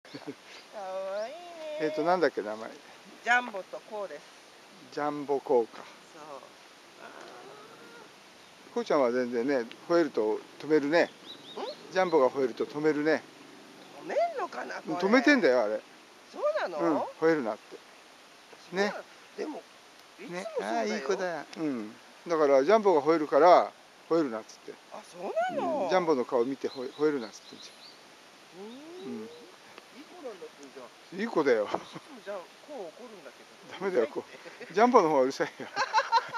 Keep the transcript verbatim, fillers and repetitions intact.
かわいいね。 えっとなんだっけ名前。 ジャンボとこうです。 ジャンボコウか。 そう。あこうちゃんは全然ね、吠えると止めるね。ジャンボが吠えると止めるね。 止めんのかなこれ。 止めてんだよあれ。 そうなの？ うん、吠えるなって。ね。 でもいつもね、 そうだよ。 ああいい子だよ。うん。だからジャンボが吠えるから吠えるなっつって。 あ、そうなの？ うん、ジャンボの顔見て吠えるなっつってんじゃん。うん。 うん。いい子なんだってじゃあ。 いい子だよ。 いつもじゃあこう怒るんだけど。 ダメだよこう。ジャンボの方がうるさいよ。